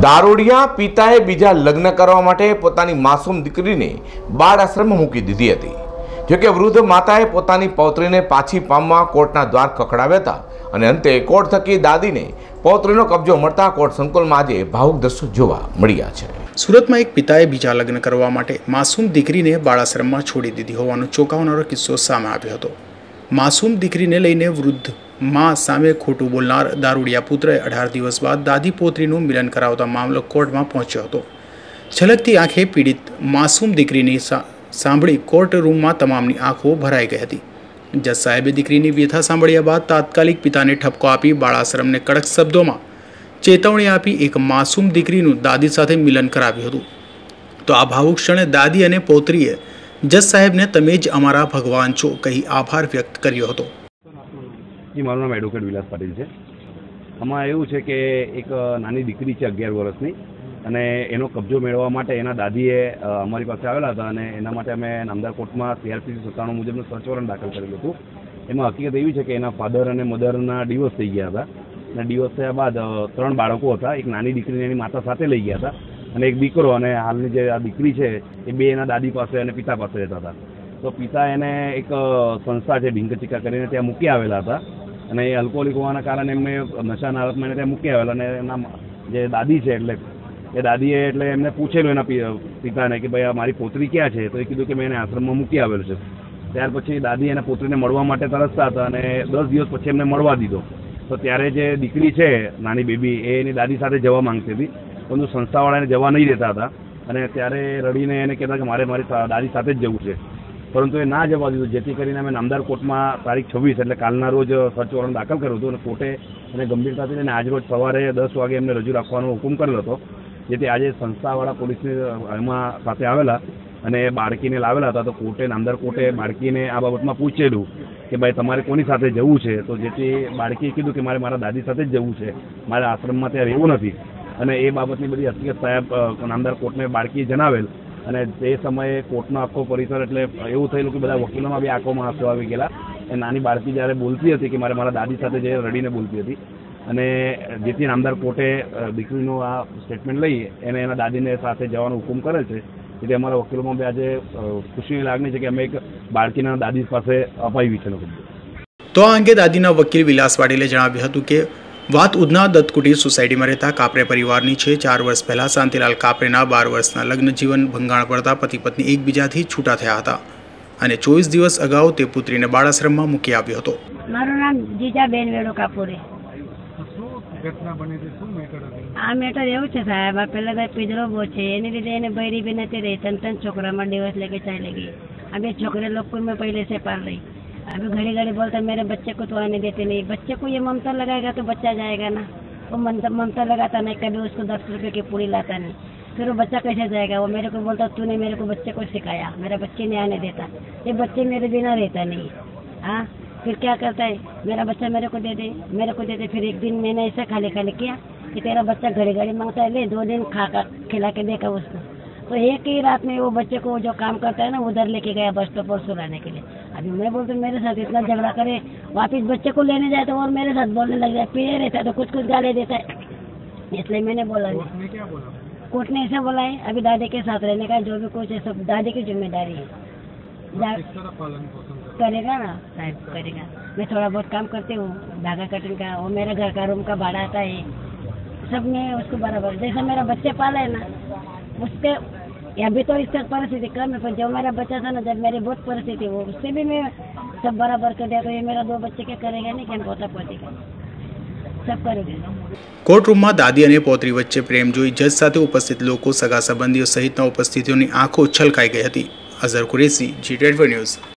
દારૂડિયા પિતાએ બીજા લગ્ન કરવા માટે પોતાની માસૂમ દીકરીને બાળ આશ્રમમાં મૂકી દીધી હતી। જોકે વૃદ્ધ માતાએ પોતાની પૌત્રીને પાછી પામવા કોર્ટના દ્વાર ખખડાવ્યા હતા અને અંતે કોર્ટ થકી દાદીને પૌત્રીનો કબજો મળતા કોર્ટ સંકુલમાં આજે ભાવુક દ્રશ્યો જોવા મળ્યા છે। સુરતમાં એક પિતાએ બીજા લગ્ન કરવા માટે માસૂમ દીકરીને બાળાશ્રમમાં છોડી દીધી હોવાનો ચોંકાવનારો કિસ્સો સામે આવ્યો હતો। માસૂમ દીકરીને લઈને વૃદ્ધ માં સામે ખોટું બોલનાર દારૂડિયા પુત્રએ 18 દિવસ બાદ દાદી પોત્રીનું મિલન કરાવતા મામલો કોર્ટમાં પહોંચ્યો હતો। છલકતી આંખે પીડિત માસૂમ દીકરીની સાંભળી કોર્ટ રૂમમાં તમામની આંખો ભરાઈ ગઈ હતી। જજ સાહેબે દીકરીની વ્યથા સાંભળ્યા બાદ તાત્કાલિક પિતાને ઠપકો આપી બાળાશ્રમને કડક શબ્દોમાં ચેતવણી આપી એક માસૂમ દીકરીનું દાદી સાથે મિલન કરાવ્યું હતું। તો આ ભાવુક ક્ષણે દાદી અને પૌત્રીએ જજ સાહેબને તમે જ અમારા ભગવાન છો કહી આભાર વ્યક્ત કર્યો હતો। મારું નામ એડવોકેટ વિલાસ પાટીલ છે। આમાં એવું છે કે એક નાની દીકરી છે 11 વર્ષની અને એનો કબજો મેળવવા માટે એના દાદીએ અમારી પાસે આવેલા હતા અને એના માટે અમે નામદાર કોર્ટમાં CRPC 97 મુજબનું સર્ચ વોરંટ દાખલ કરેલું હતું। એમાં હકીકત એવી છે કે એના ફાધર અને મધરના ડિવોર્સ થઈ ગયા હતા અને ડિવોર્સ થયા બાદ 3 બાળકો હતા। એક નાની દીકરીને એની માતા સાથે લઈ ગયા હતા અને એક દીકરો અને હાલની જે આ દીકરી છે એ બે એના દાદી પાસે અને પિતા પાસે રહેતા હતા। તો પિતા એને એક સંસ્થા છે ઢીંગચીકા કરીને ત્યાં મૂકી આવેલા હતા અને એ આલ્કોહોલિક હોવાના કારણે એમને નશાના હાલતમાં એને ત્યાં મૂકી આવેલા અને એના જે દાદી છે એટલે એ દાદીએ એટલે એમને પૂછેલું એના પિતાને કે ભાઈ મારી પોતરી ક્યાં છે? તો એ કીધું કે મેં એને આશ્રમમાં મૂકી આવેલું છે। ત્યાર પછી દાદી એને પોતરીને મળવા માટે તરસતા હતા અને 10 દિવસ પછી એમને મળવા દીધો। તો ત્યારે જે દીકરી છે નાની બેબી એ એની દાદી સાથે જવા માંગતી હતી પરંતુ સંસ્થાવાળાને જવા નહીં દેતા હતા અને ત્યારે રડીને એને કહેતા કે મારે મારી દાદી સાથે જ જવું છે પરંતુ એ ના જવા દીધું। જેથી કરીને અમે નામદાર કોર્ટમાં તારીખ 26 એટલે કાલના રોજ સર્ચ વોરંટ દાખલ કર્યું હતું અને કોર્ટે એને ગંભીરતાથી લઈને આજ રોજ સવારે 10 વાગે એમને રજૂ રાખવાનો હુકમ કરેલો હતો। જેથી આજે સંસ્થાવાળા પોલીસને એમાં સાથે આવેલા અને બાળકીને લાવેલા હતા। તો કોર્ટે નામદાર કોર્ટે બાળકીને આ બાબતમાં પૂછેલું કે ભાઈ તમારે કોની સાથે જવું છે? તો જેથી બાળકીએ કીધું કે મારે મારા દાદી સાથે જ જવું છે, મારે આશ્રમમાં ત્યાં રહેવું નથી અને એ બાબતની બધી હકીકત સાહેબ નામદાર કોર્ટને બાળકીએ જણાવેલ અને તે સમયે કોર્ટનો આખો પરિસર એટલે એવું થયેલું કે બધા વકીલોમાં બી આંખોમાં આંસુ આવી ગયેલા। એ નાની બાળકી જ્યારે બોલતી હતી કે મારે મારા દાદી સાથે જે રડીને બોલતી હતી અને જેથી નામદાર કોર્ટે દીકરીનું આ સ્ટેટમેન્ટ લઈ એને એના દાદીને સાથે જવાનો હુકમ કરેલ છે। જેથી અમારા વકીલોમાં બી આજે ખુશીની લાગણી છે કે અમે એક બાળકીના દાદી પાસે અપાવી છે। તો આ અંગે દાદીના વકીલ વિલાસ પાટીલે જણાવ્યું હતું કે વાત ઉધના દત્તકુટીર સોસાયટીમાં રહેતા કાપરે પરિવારની છે। 4 વર્ષ પહેલા શાંતિલાલ કાપરેના 12 વર્ષના લગ્ન જીવન ભંગાણ પડતા પતિ પત્ની એકબીજાથી છૂટા થયા હતા અને 24 દિવસ અગાઉ તે પુત્રીને બાળાશ્રમમાં મૂકી આવ્યો હતો। મારું નામ જીજાબેન વેડો કાપુરે। આ મેટર એવું છે સાહેબ, આ પહેલા પિંજરો બહુ છે એની લીધે એને બૈરી બી નથી રહી। 3 છોકરામાં ડિવોર્સ लेके ચાલી गई। अभी छोकरे लोग को मैं पहले से पाल रही। अभी घड़ी घड़ी बोलता मेरे बच्चे को तो आने देते नहीं। बच्चे को ये ममता लगाएगा तो बच्चा जाएगा ना। वो ममता लगाता नहीं, कभी उसको 10 रुपए की पूरी लाता नहीं, फिर वो बच्चा कैसे जाएगा? वो मेरे को बोलता तूने मेरे को बच्चे को सिखाया, मेरा बच्चे नहीं आने देता, ये बच्चे मेरे बिना रहता नहीं। हाँ, फिर क्या करता है, मेरा बच्चा मेरे को दे दे। फिर एक दिन मैंने ऐसा खाली किया कि तेरा बच्चा घड़ी घड़ी मांगता है, ले 2 दिन खिला के देखा उसको। तो एक ही रात में वो बच्चे को जो काम करता है ना उधर लेके गया बस स्टॉप पर सुलाने के लिए। अभी मैं बोलती हूँ मेरे साथ इतना झगड़ा करे, वापिस बच्चे को लेने जाए तो और मेरे साथ बोलने लग जाए, पीड़े रहता है तो कुछ गाली देता है। इसलिए मैंने बोला नहीं। कोर्ट ने ऐसा बोला है अभी दादी के साथ रहने का, जो भी कुछ है सब दादी की जिम्मेदारी है। करेगा ना साहब, करेगा। मैं थोड़ा बहुत काम करती हूँ, धागा कटिंग का, वो मेरा घर का रूम का भाड़ा आता है, सब में उसको बराबर। जैसे मेरा बच्चे पाला है ना उसके, अभी तो इसका परिस्थिति कम है, पर जब मेरा बच्चा था ना, जब मेरी बहुत परिस्थिति वो उससे भी मैं सब बराबर कर दिया। तो ये मेरा 2 बच्चे क्या करेगा नहीं, क्या पोता पोती का सब करेगा। કોર્ટ રૂમમાં દાદી અને પૌત્રી વચ્ચે પ્રેમ જોઈ જજ સાથે ઉપસ્થિત લોકો, સગા સંબંધીઓ સહિતના ઉપસ્થિતિઓની આંખો છલકાઈ ગઈ હતી। Azhar Qureshi, GT24 news.